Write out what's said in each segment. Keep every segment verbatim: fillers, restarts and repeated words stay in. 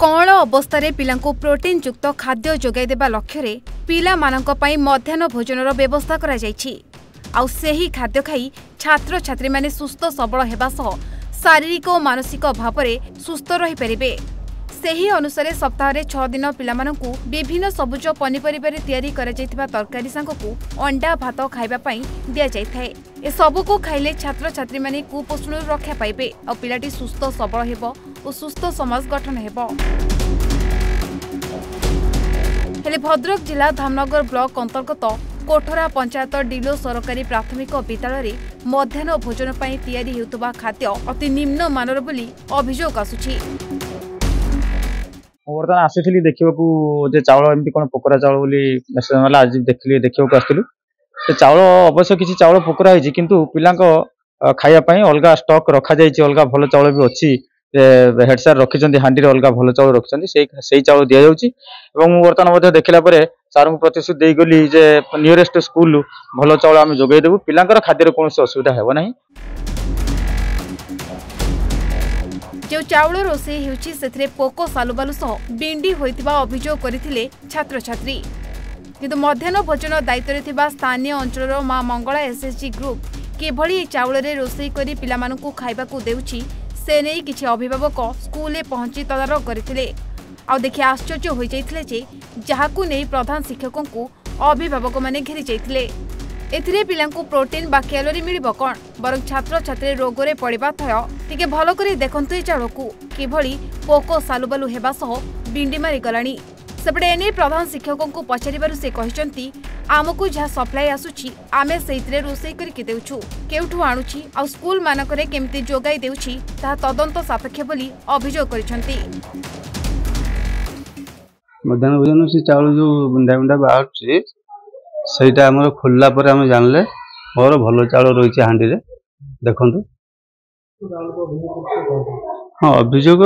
कौन अवस्था पिलांको प्रोटीन युक्त खाद्य जोगाई देबा लक्ष्य रे पिला मानक पई मध्याह्न भोजनर व्यवस्था करा जायछि। आउ सेही खाद्य खाई छात्र छात्री माने सुस्थ सबल हेबा सह शारीरिक और मानसिक भाव में सुस्थ रही परिबे। सेही अनुसार सप्ताह रे छह दिन पिला मानकु विभिन्न सबुज पनिपरिबा रे तयारी करा जायथिबा तरकारी सांगकु अंडा भात खाइबा पई दिया जायथाय। ए सबु को खाइले छात्र छात्री माने कुपोषण रक्षा पाइबे और पिलाटी सुस्थ सबल हेबो और सुस्थ समाज गठन हेबो। हेले भद्रक जिला धामनगर ब्लॉक अंतर्गत कोठरा पंचायत डिलो सरकारी प्राथमिक विद्यालय मध्याह्न भोजन पर तैयारी हेउतबा खाद्य अति निम्न मानर बोली अभियोग आसुछि। बर्तमान आसी देखा चाउल एमती कौन पोकरा चाउल बोली मेसेज माला आज देखिए देखा आसलु चाउल अवश्य किसी चाउल पोकरा होती किंतु पिला खायापी अलग स्टक रखा जाइए अलग भल चाउल भी अच्छी हेड सार रखिंट हांडी अलग भल चाउल रखिंट से चाउल दि जाऊँगी। बर्तमान देखला सार को प्रतिश्रुति देगली जे नियरेस्ट स्कूल भल चाउल आम जोगेदेबू पिला खाद्य कौन असुविधा हेब ना। जो चाउल रोषे होउछि सेथरे पोको सालुबालु सह बिंडी होइतिबा अभियोग करथिले छात्र छात्री किंतु मध्याह्न भोजन दायित्व रे थिबा स्थानीय अंचलर मां मंगला एसएसजी ग्रुप केभली चाउल रे रोषे करी पिला मानकु खाइबा को देउछि से नै किछि अभिभावक स्कूल रे पहुंची तदारक करथिले। आ देखि आश्चर्य होई जाइथिले जे जहाकु नै प्रधान शिक्षकों को अभिभावक माने घेरी जाइथिले। एथिरे पिलांकु प्रोटीन बा कैलोरी मिलिबो कोन बरं छात्र छात्री रोग रे पड़िबा थय टिके भलो करी देखंतु ए चाउलकु किभली पोको सालुबालु हेबा सह बिंडी मारी गलानी। सेपटे एने प्रधान शिक्षकों को पचारिबारु से कहिसंती आमकु जहा सप्लाई आसुछि आमे सेइतरे रोसई करी के देउछु केउठु आनुछि आ स्कूल मानकरे केमति जोगाई देउछि ता तदंत सापेक्ष बोली अभियोग करिसंती। मध्याह्न भोजन से चाउल जो बुंदा बुंदा बाहर सहीटा आम खोलला पर आम जानले मोर भल चाउल रही हांडी रे देखु। हाँ अभियोग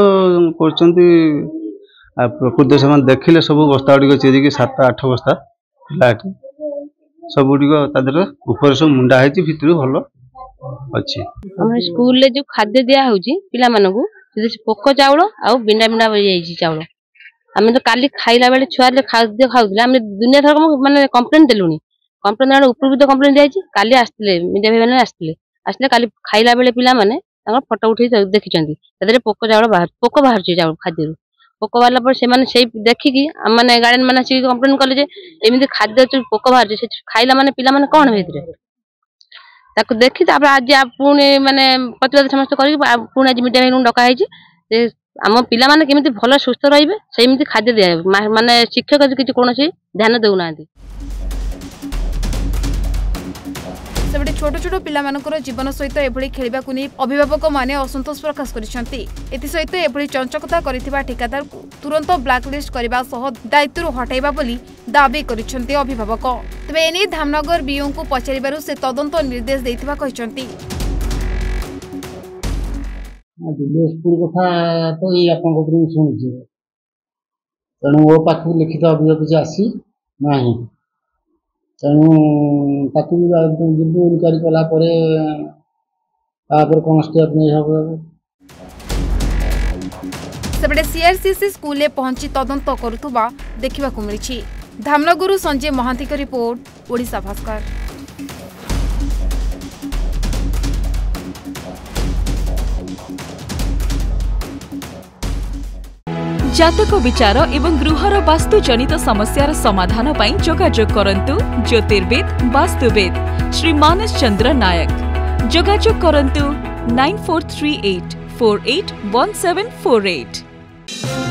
कर प्रकृत से देखिले सब बस्ता गुड़िक चिरिकी सात आठ बस्ता पिलाटी सब गुड़िक ऊपर सब मुंडा है भितर भल अच्छी। स्कूल जो खाद्य दिया होची पिला मानकु पोक चाउल आ बिंडा बिंडा बजाई चाउल आम तो काली खाइला बेले छुआ खाद्य खाऊले आम दुनिया थर माने कंप्लेन देलुनी कंप्लेन देला ऊपर भी तो कंप्लेन दिया काली आसते मीडिया भाई मैंने आसते आसते काली खाइला बेले पिला माने फोटो उठे देखिं पोक चाउल बाहर पोक बाहर चाउल खाद्य पोक बाहर पर से माने देखिकी माने गार्डियन मैंने कंप्लेन कले एमती खाद्य पोक बाहर खाइला माने पिला माने कौन भीतर देखी आज पुणी माने प्रतिवाद समस्त कर पुणी आज मीडिया भाई डका आम पिला माने केमिति भल सुस्थ रहिबे सेमिति खाद्य दिया माने शिक्षक किछि कोनोसी ध्यान देउना। सेबडे छोट छोट पिला मानकर जीवन सहित एभली खेलिबा को नै अभिभावक माने असंतोष प्रकाश करिसंती। एति सहित एभली चंचकता करिथिबा ठेकेदार को तुरंत ब्लैकलिस्ट करबा सह दायित्व हटाइबा बोली दाबी करिसंती अभिभावक। तबे एने धामनगर बीओ को पचारिबारु से तदंत निर्देश दैथिबा कहिसंती। स्कूल कथा तो ये आप शुणुचे तेणु वो पाख लिखित अभियोग किसी आसी ना तेणु इनक्वारी कलापर कौन स्टेप नहीं हम सेपटे सीआरसीसी स्कूल में पहुंची तदंत करुवा देखा मिली। धामनगरु संजय महांती का रिपोर्ट ओडिशा भास्कर। जातक विचार एवं गृहर वास्तु जनित समस्यार समाधान पाई जोगाजोग करंतु ज्योतिर्वेद वास्तुवेद श्री मानस चंद्र नायक। जोगाजोग करंतु nine four three eight four eight one seven four eight.